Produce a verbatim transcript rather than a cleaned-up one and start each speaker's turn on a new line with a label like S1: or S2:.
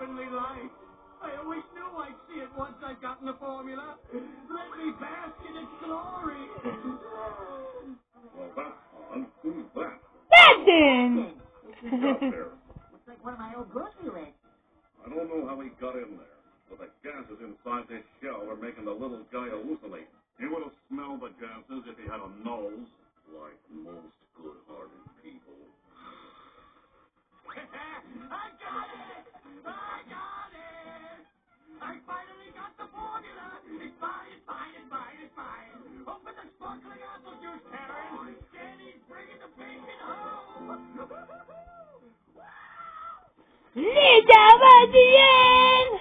S1: heavenly light. I always knew I'd see it once I got in the formula. Let me bask in its glory.
S2: Well, that's odd. Who's that?
S3: That's him!
S2: Who's out there?
S4: Looks like one of my old grocery lists.
S2: I don't know how he got in there, but the gases inside this shell are making the little guy hallucinate. He would have smelled the gases if he had a nose, like most good-hearted people.
S1: I got it! I got it! I finally got the formula! It's fine, it's fine, it's fine, it's fine. Open the sparkling apple juice, Karen! Danny's bringing the patient home!
S3: Lisa, was the end!